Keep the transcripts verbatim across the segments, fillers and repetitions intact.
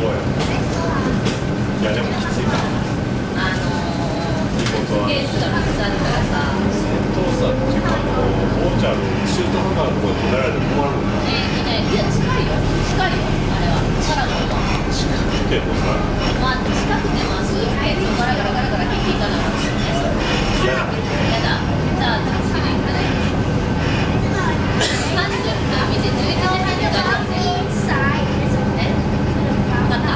どうや。いやでもきついな。 あのー、 仕事は。 ケースがみっつあるからさ。 戦闘さっていうかあのオーチャードシュートハンガーのところで取られて困るんだ。 えー、ね、いや近いよ近いよあれは。からの音。 近くてもさ。 まあ近くてもスーツケースをガラガラガラガラ切っていかなかったよね。 いや。 やだ。じゃあ次のいただきます。さんじゅっぷん見てじゅういちじはんに帰ってきて。ね。分かった。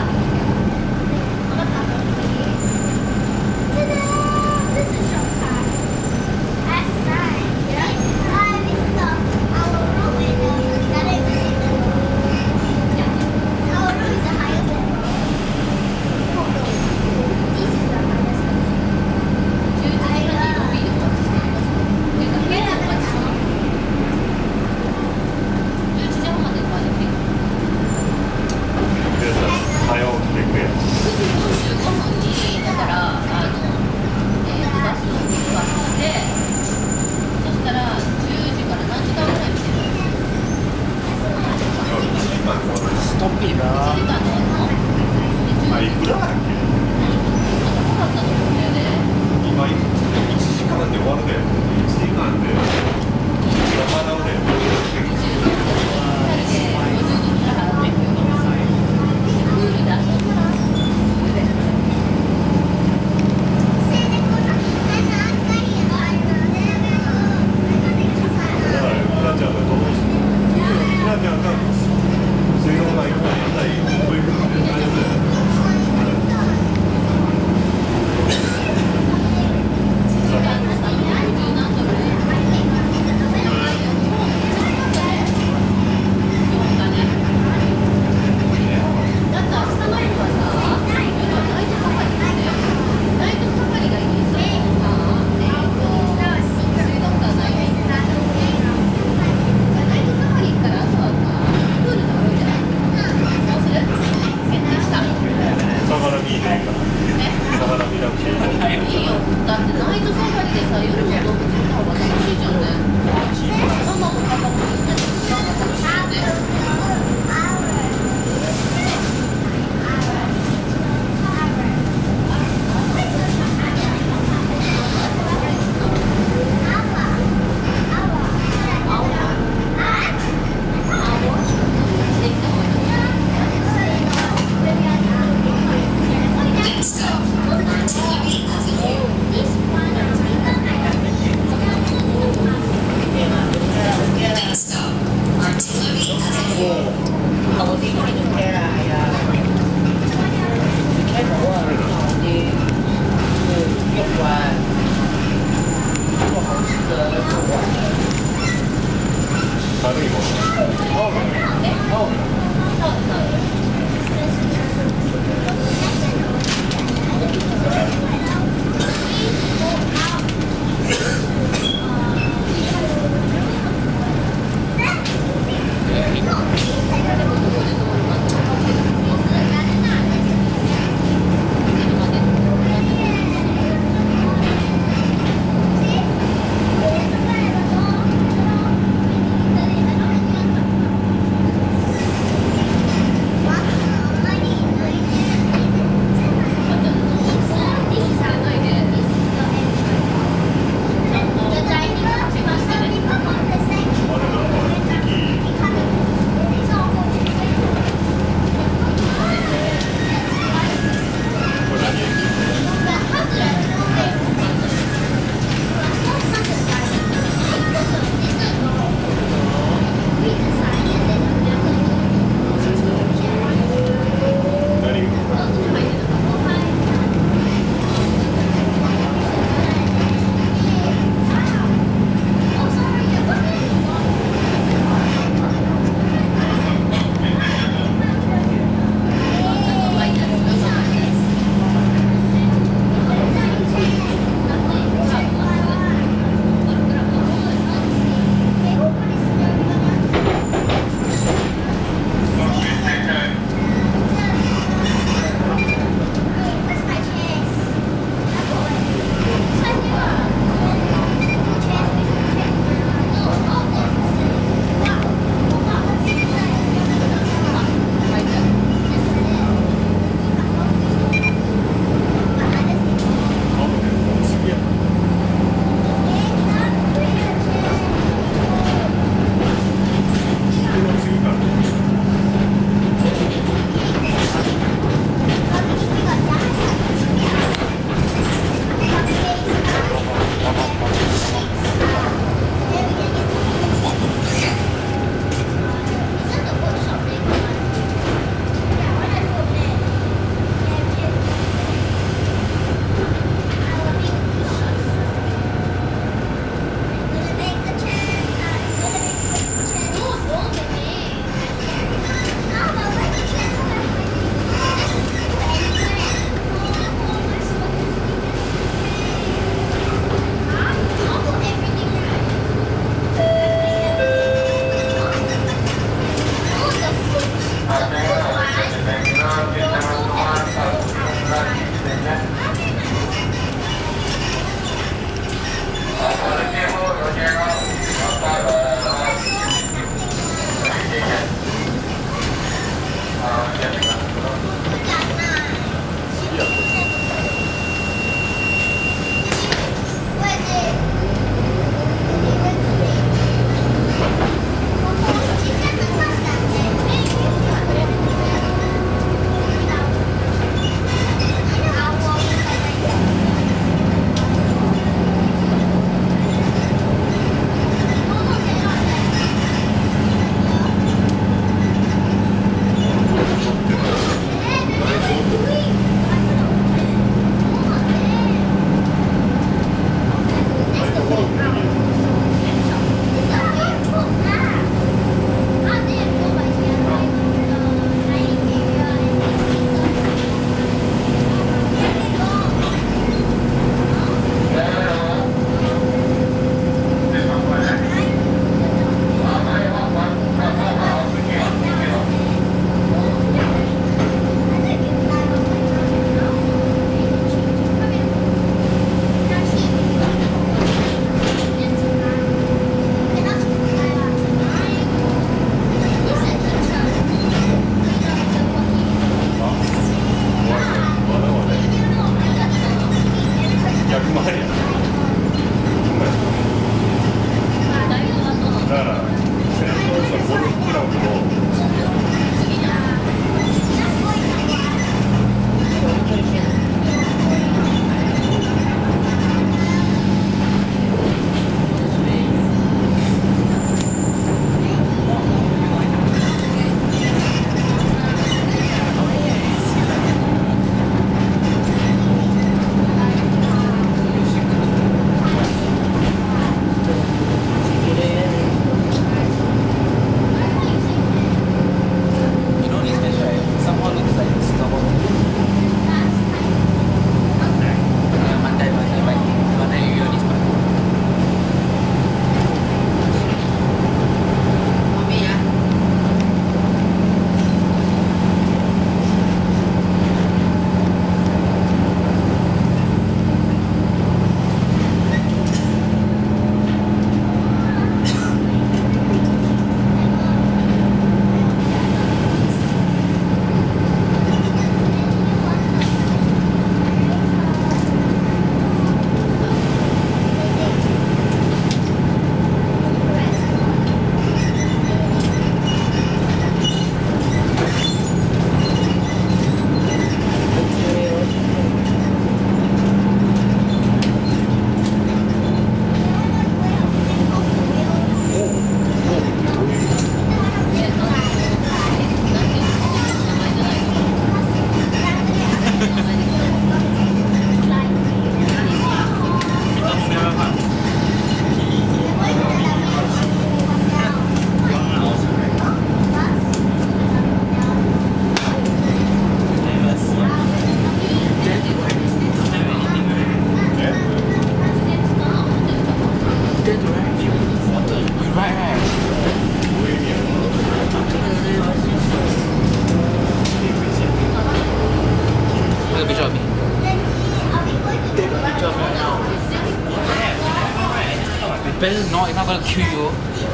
better not, if I'm gonna kill you.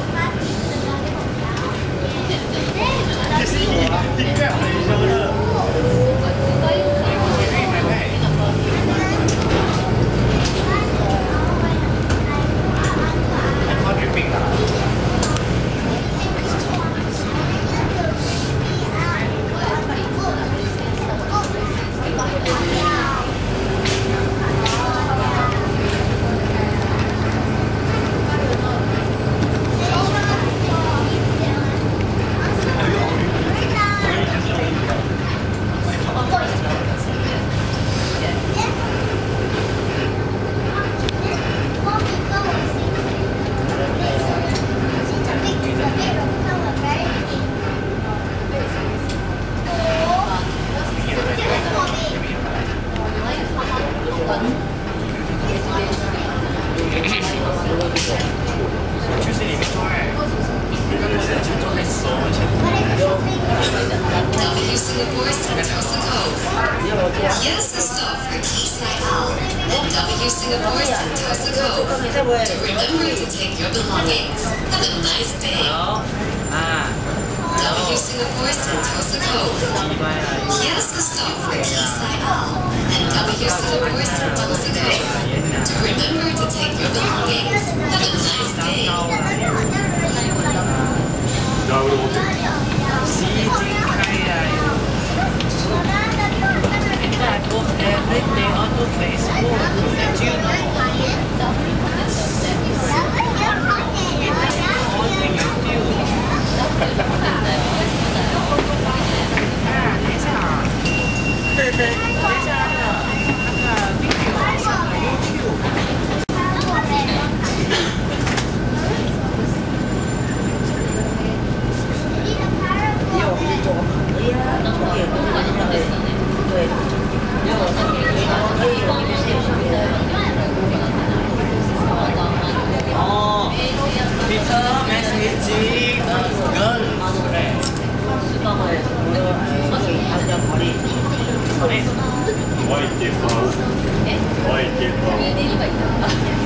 W Singapore Sentosa Cove. Here's the stop for Quayside Owl and W Singapore Sentosa Cove. To remember to take your belongings. Have a nice day. W Singapore Sentosa Cove. Here's the stop for Quayside Owl and W Singapore Sentosa Cove. To remember to take your belongings. Have a nice day. 야, 우리 어디? See, I put everything on the Facebook to let you know all thing you do. 아, 괜찮아. 괜찮아. 아까 비디오 하셨나 유튜브. 어, 비터 메시지 걸 그래. 수박을 아주 머리. 와 있겠다. 와 있겠다.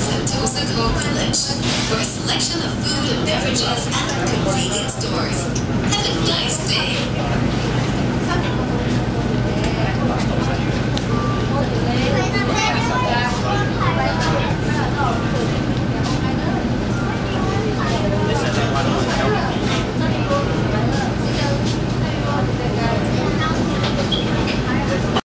For a selection of food and beverages at convenience stores.